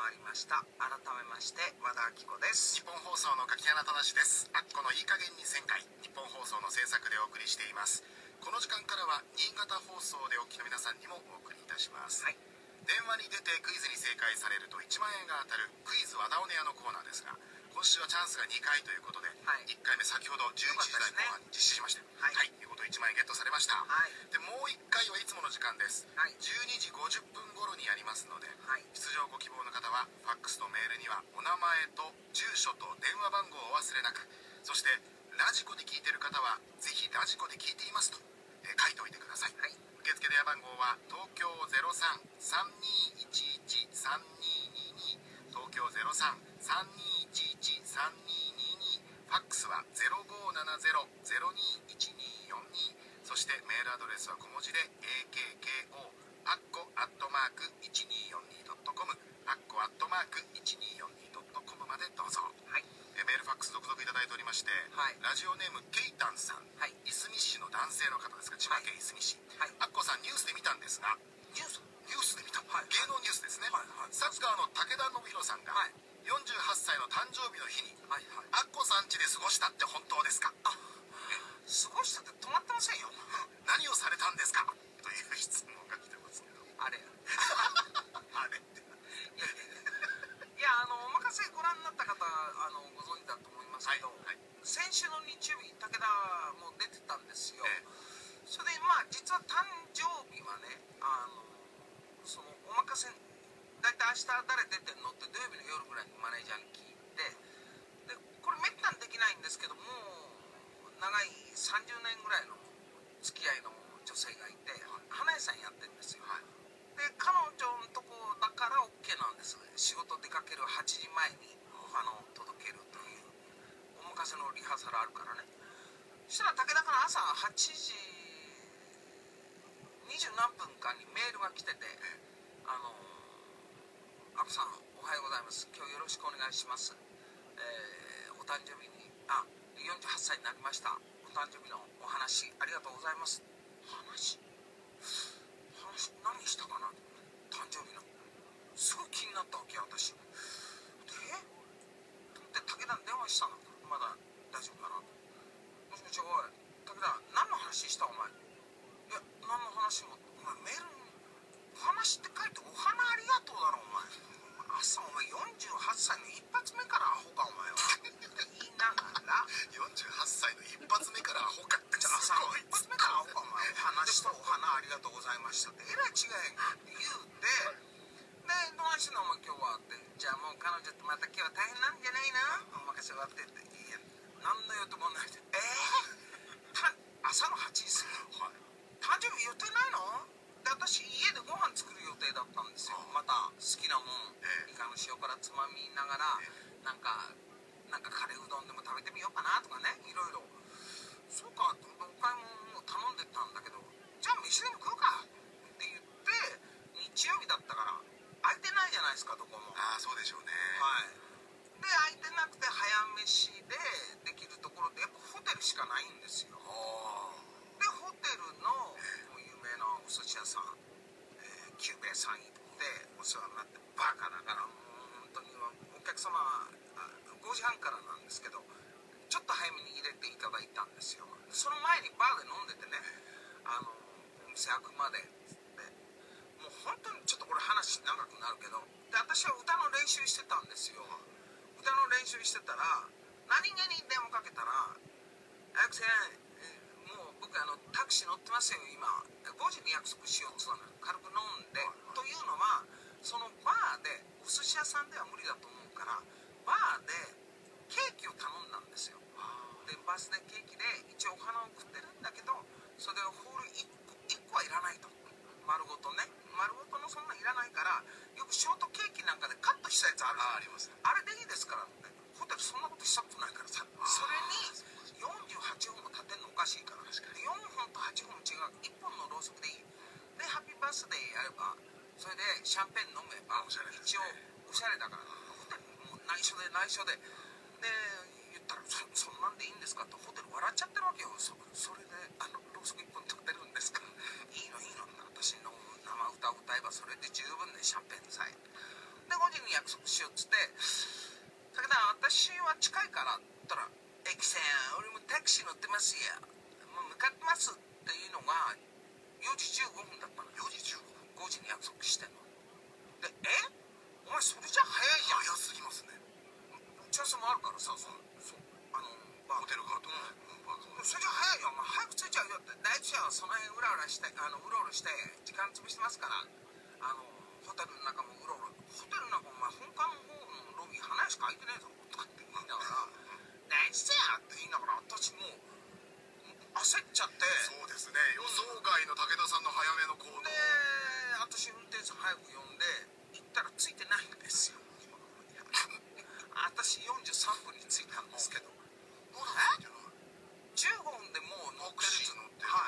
回りました。改めまして和田アキ子です。 日本放送の柿原忠です。アッコのいい加減に1000回、日本放送の制作でお送りしています。この時間からは新潟放送でお聞きの皆さんにもお送りいたします。はい、電話に出てクイズに正解されると1万円が当たるクイズ和田おねやのコーナーですが、今週はチャンスが2回ということで、はい、1回目先ほど11時台後半に実施しました。はい、ということで1万円ゲットされました。はい、でもう1回はいつもの時間です。はい、12時50分頃にやりますので、はい、出場ご希望の方はファックスとメールにはお名前と住所と電話番号をお忘れなく、そしてラジコで聞いている方はぜひラジコで聞いていますと、書いておいてください。はい、受付電話番号は東京03-3211-3222、東京03-3211-3222、ファックスは0570-021242、そしてメールアドレスは小文字で akko@1242.com、 akko@1242.com までどうぞ。はい、メールファックス続々いただいておりまして、はい、ラジオネームケイタンさん、はい、いすみ市の男性の方ですが、千葉県いすみ市、はい、アッコさんニュースで見たんですが、ニュースで見た、はい、芸能ニュースですね。はいはい、サッカーの武田修宏さんが、はい、48歳の誕生日の日に、はいはい、アッコさん家で過ごしたって本当ですか？過ごしたって止まってませんよ。何をされたんですかという質問が来てますけど、あれあれっていや、おまかせご覧になった方ご存知だと思いますけど、はいはい、先週の日曜日武田も出てたんですよ。それで実は誕生日はね、そのおまかせだいたい明日誰出てんのって土曜日の夜ぐらいにマネージャーに聞いて、でこれめったにできないんですけども、長い30年ぐらいの付き合いの女性がいて、花屋さんやってるんですよ。はい、で彼女のとこだから OK なんです。仕事出かける8時前にお花を届けるというおまかせのリハーサルあるからね。そしたら武田から朝8時20何分かにメールが来てて、アッコさんおはようございます、今日よろしくお願いします、お誕生日に48歳になりました、お誕生日のお話ありがとうございます。話何したかな、誕生日のすごい気になったわけよ私で、と思って武田に電話したの。まだ大丈夫かなと。もしもし、おい武田何の話したお前。いや何の話も、お前メールにお話って書いてお花ありがとうだろお前。朝お前48歳の一発目からアホかお前は言いながら48歳の一発目からアホかって朝の一発目からアホかお前、お話とお花ありがとうございましたってえらい違いやんかって言うて、でどないしてんのお前今日はって、じゃあもう彼女ってまた今日は大変なんじゃないな、お任せ終わってって、いや何の予定もないで、朝の8時過ぎ、はい、誕生日予定ないので、私家でご飯作る予定だったんですよ。また好きなもん、イカの塩辛つまみながら、なんかカレーうどんでも食べてみようかなとかね、いろいろ。そうかってお買い物を頼んでたんだけど、じゃあ飯でも食うかって言って、日曜日だったから空いてないじゃないですかどこも。 ああそうでしょうね。 はい。で空いてなくて早飯でできるところでやっぱホテルしかないんですよ。でホテルの有名なお寿司屋さん、久兵衛さん行ってお世話になって、バカだからもう本当にお客様5時半からなんですけど、ちょっと早めに入れていただいたんですよ。その前にバーで飲んでてね、お店開くまでっつって、もう本当にちょっとこれ話長くなるけど、で私は歌の練習してたんですよ。歌の練習してたら何気に電話かけたら「早くせん、もう僕タクシー乗ってますよ今、5時に約束しよう」っつうの軽く飲んで、というのはそのバーでお寿司屋さんでは無理だと思うからバーでケーキを頼んだんですよ。でバースデーケーキで一応お花を送ってるんだけど、それをホール1個はいらないと、丸ごとね、丸ごとのそんなんいらないから、よくショートケーキなんかでカットしたやつあるじゃん。あります、あれでいいですからって。ホテルそんなことしたことないからさ、それに48本も立てるのおかしいから、4本と8本違う、1本のろうそくでいいで、ハッピーバースデーやれば、それでシャンペーン飲めば一応おしゃれだから、ホテルも内緒で言ったらそんなんでいいんですかって、ホテル笑っちゃってるわけよ。それでろうそく1本立てるんですかいいの私の生歌を歌えばそれで十分ね、シャンペーンさえで5時に約束ですよ。その辺うろうろして時間潰してますから、ホテルの中もうろうろ、ホテルの中お前本館の方のロビー花屋しか空いてねえぞとかって言いながら何してやって言いながら、私もう焦っちゃって。 そうですね、予想外の武田さんの早めの行動で、 私運転手さん早く呼んで行ったらついてないんですよ。私43分に着いたんですけど、15分でもう乗ってるし、はい、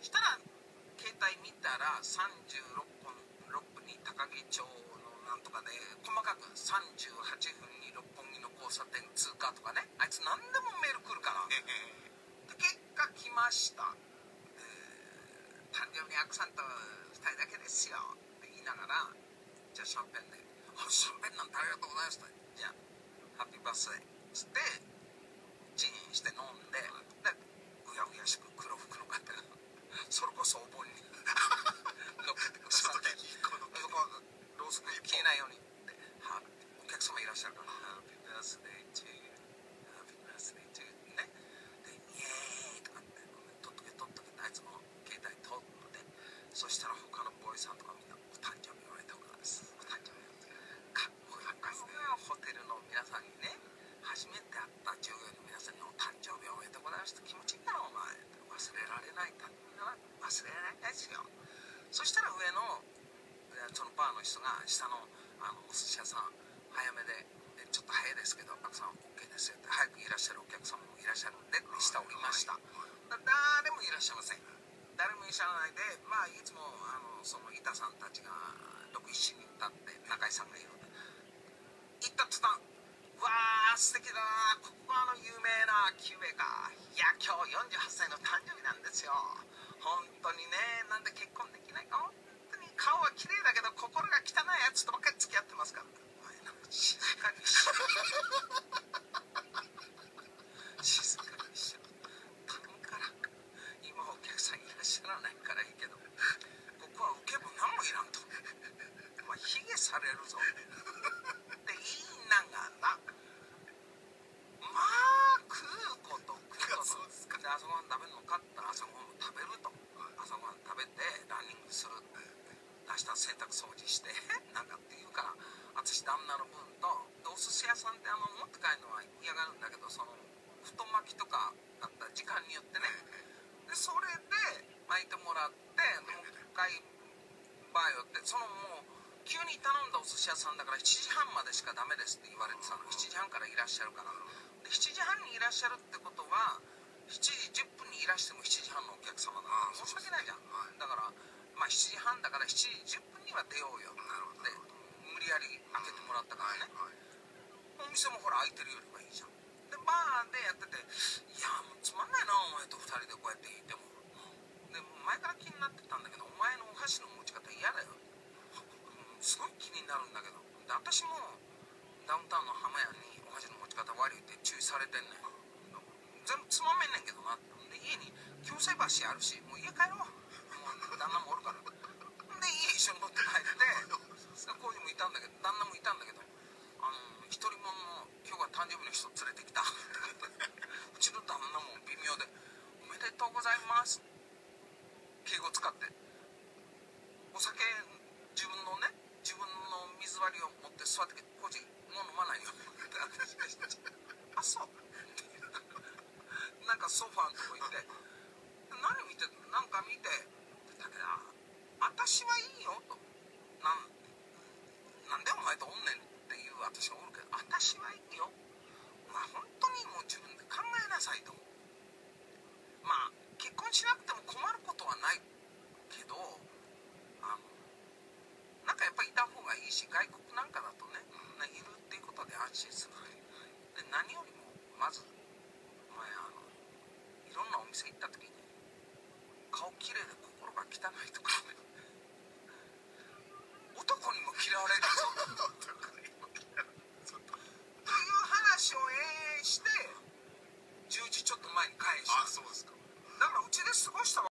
したら携帯見たら36分に高木町のなんとかで細かく38分に六本木の交差点通過とかね、あいつ何でもメール来るからで結果来ました。誕生日奥さんと2人だけですよって言いながら、じゃあシャンペンでシャンペンなんてありがとうございますと、じゃあハッピーバースデーつってチンして飲んで、うやうやしく黒服の方がそれこそお盆に乗っけてくださって、ろうそく消えないようにってお客様いらっしゃるから、ハッピーバースデーチューハッピーバースデーチューね、でイエーイとかって取っとけってあいつも携帯取って、そしたら他のボーイさんとかみんなお誕生日おめでとうございます、お誕生日かっこよかったですね。ホテルの皆さんにね、初めて会った従業員の皆さんにお誕生日おめでとうございますって気持ちいいんだろお前、忘れられないか、忘れられないですよ。そしたら上のそのバーの人が下のお寿司屋さん早めでちょっと早いですけど奥さん OK ですよって、早くいらっしゃるお客様もいらっしゃるんでって下降りました。誰もいらっしゃいません。誰もいらっしゃらないで、まあいつもその板さんたちが6、7人立って中井さんがいるんで行った途端、わー素敵だな、ここが有名なキューベか、いや今日48歳の誕生日なんですよ、本当にね、なんで結婚できないか、本当に顔は綺麗だけど心が汚いやつとばっかり付き合ってますから、お前なんか静かにしろ静かにしろ頼むから、今お客さんいらっしゃらないからいいけど、ここは受けも何もいらんと、お前卑下されるぞって言いながら、まあ食うことで、朝ごはん食べるのかって朝ごはんも食べると、朝ごはん食べてランニングする、明日洗濯掃除してなんかって言うから、私旦那の分とお寿司屋さんって持って帰るのは嫌がるんだけど、その太巻きとかだったら時間によってね、でそれで巻いてもらって、もう一回バー寄って、そのもう急に頼んだお寿司屋さんだから7時半までしかダメですって言われてたの、7時半からいらっしゃるから、で7時半にいらっしゃるってことは7時10分にいらしても7時半のお客様だから申し訳ないじゃん、だからまあ7時半だから7時10分には出ようよって無理やり開けてもらったからね、お店もほら開いてるよりはいいじゃん。でバーでやってて、いやもうつまんないなお前と2人でこうやっていても、で前から気になってたんだけど、お前のお箸の持ち方嫌だよ、すごい気になるんだけど、で私もダウンタウンの浜屋にお箸の持ち方悪いって注意されてんねん、全部つまめんねんけどなって、で家に京菜箸あるしもう家帰ろう、もう旦那もおるから、で家一緒に乗って帰ってコーヒーもいたんだけど旦那もいたんだけど、一人もの今日が誕生日の人連れてきたうちの旦那も微妙でおめでとうございます敬語使って、お酒自分の水割りを持って座ってこっちもう飲まないよってあそうなんかソファーのとこ行って何見てなんか見てだけど私はいいよと、なんでお前とおんねんっていう私がおるけど、私はいいよ、まあ本当にもう自分で考えなさいと、まあ結婚しなくても困ることはないけど、なんかやっぱりいた方がいいし、外国なんかだとね、いるっていうことで安心する、で何よりもまずお前いろんなお店行った時に顔きれいで心が汚いとか